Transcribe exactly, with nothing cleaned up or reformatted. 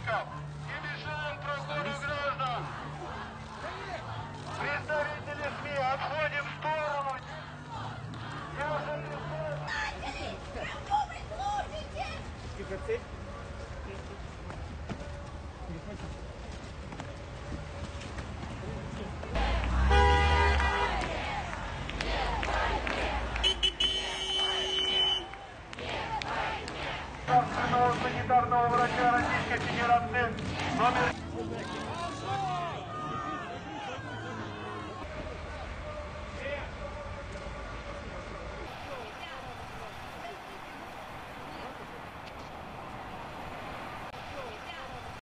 участников. Не мешаем проходу граждан. Представители СМИ, отходим в сторону. Я же не слышу. Тихо, цель.